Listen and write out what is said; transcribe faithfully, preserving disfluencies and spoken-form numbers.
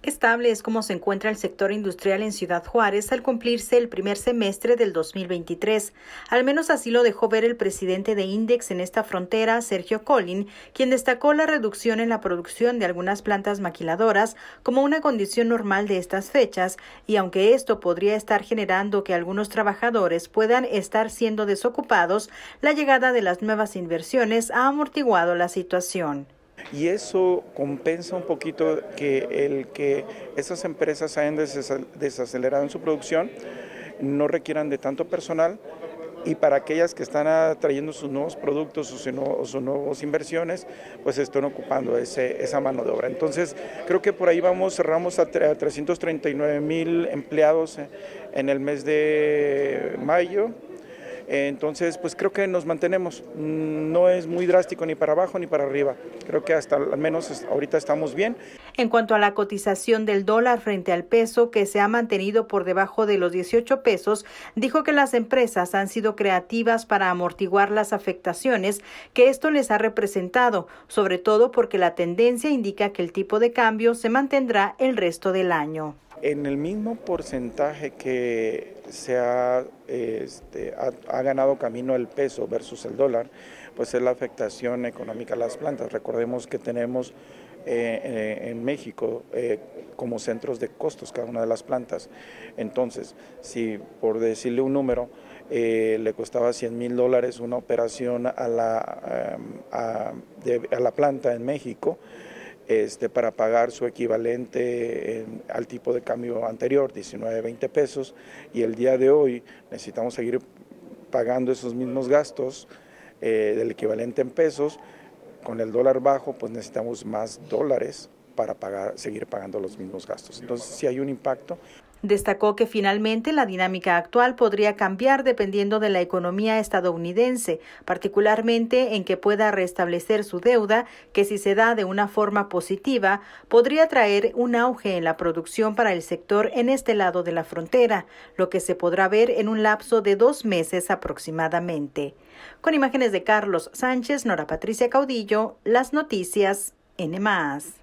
Estable es como se encuentra el sector industrial en Ciudad Juárez al cumplirse el primer semestre del dos mil veintitrés. Al menos así lo dejó ver el presidente de INDEX en esta frontera, Sergio Collin, quien destacó la reducción en la producción de algunas plantas maquiladoras como una condición normal de estas fechas, y aunque esto podría estar generando que algunos trabajadores puedan estar siendo desocupados, la llegada de las nuevas inversiones ha amortiguado la situación. Y eso compensa un poquito que el que esas empresas hayan desacelerado en su producción, no requieran de tanto personal, y para aquellas que están trayendo sus nuevos productos o sus, nuevos, sus nuevas inversiones, pues están ocupando ese, esa mano de obra. Entonces, creo que por ahí vamos, cerramos a trescientos treinta y nueve mil empleados en el mes de mayo. Entonces, pues creo que nos mantenemos, no es muy drástico ni para abajo ni para arriba, creo que hasta al menos ahorita estamos bien. En cuanto a la cotización del dólar frente al peso, que se ha mantenido por debajo de los dieciocho pesos, dijo que las empresas han sido creativas para amortiguar las afectaciones que esto les ha representado, sobre todo porque la tendencia indica que el tipo de cambio se mantendrá el resto del año. En el mismo porcentaje que se ha, este, ha, ha ganado camino el peso versus el dólar, pues es la afectación económica a las plantas. Recordemos que tenemos eh, en México eh, como centros de costos cada una de las plantas. Entonces, si por decirle un número, eh, le costaba cien mil dólares una operación a la, a, de, a la planta en México, Este, para pagar su equivalente en, al tipo de cambio anterior, diecinueve, veinte pesos, y el día de hoy necesitamos seguir pagando esos mismos gastos eh, del equivalente en pesos. Con el dólar bajo, pues necesitamos más dólares para pagar, seguir pagando los mismos gastos. Entonces, sí hay un impacto. Destacó que finalmente la dinámica actual podría cambiar dependiendo de la economía estadounidense, particularmente en que pueda restablecer su deuda, que si se da de una forma positiva, podría traer un auge en la producción para el sector en este lado de la frontera, lo que se podrá ver en un lapso de dos meses aproximadamente. Con imágenes de Carlos Sánchez, Nora Patricia Caudillo, Las Noticias N más.